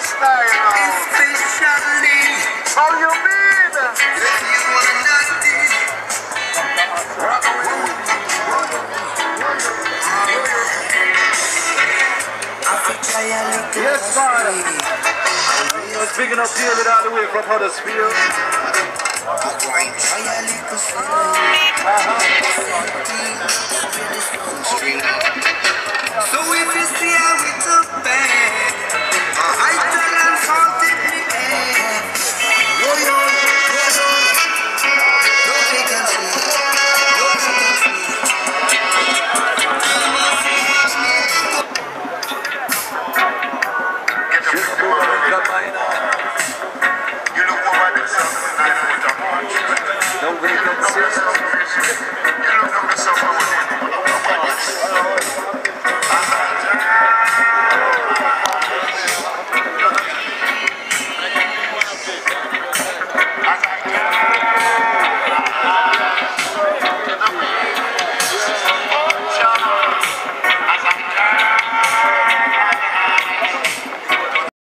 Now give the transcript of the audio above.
Especially. How you mean? If you are naughty. Yes, man. Speaking of David all the way from Huddersfield. So if you see how we took back, I tell and salted me head. Don't take a you look over yourself tonight with a punch. Nobody can see us. You look over yourself with